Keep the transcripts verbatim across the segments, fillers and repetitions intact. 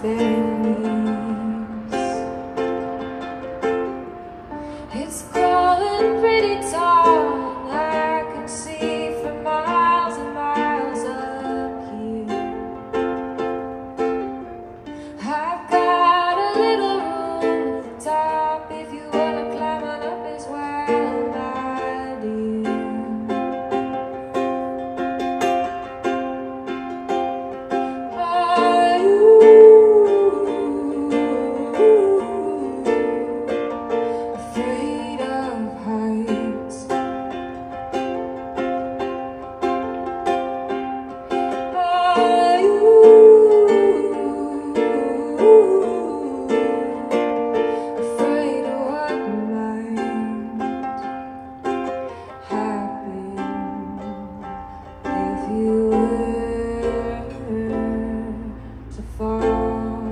face. It's growing pretty tall, I can see for miles and miles up here. I've got a little room at the top if you wanna climb on up as well, my dear. Are you afraid of heights? Are you afraid of what might happen if you were to fall?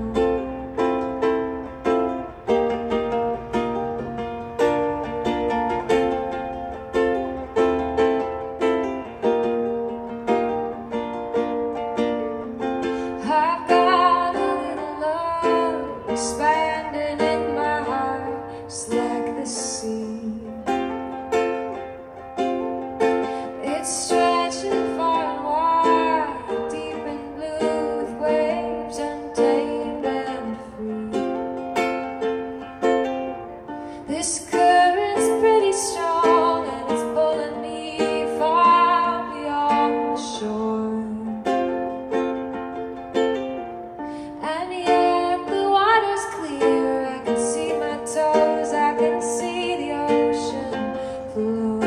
I've got a little love expanding in my heart, just like the sea. It's stretching far and wide, deep and blue, with waves untamed and free. This current's pretty strong, and it's pulling me far beyond the shore. And yet the water's clear, I can see my toes, I can see the ocean floor.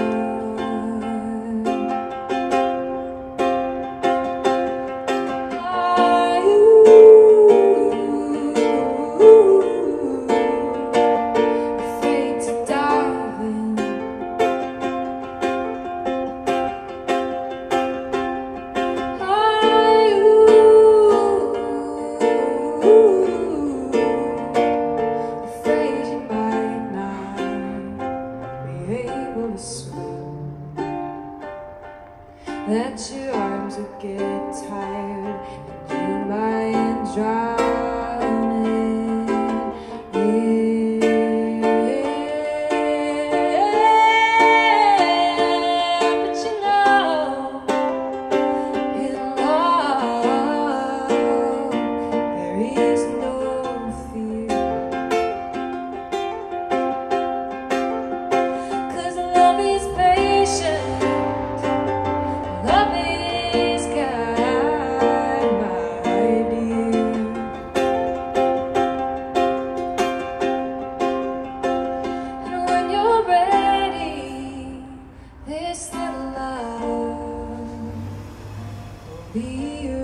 Are you afraid to dive in? Are you afraid you might not be able to swim? That your arms will get tired and you might drown in it. But you know, in love there is no fear, 'cause love is patient, love is kind, my dear. And when you're ready, this little love will be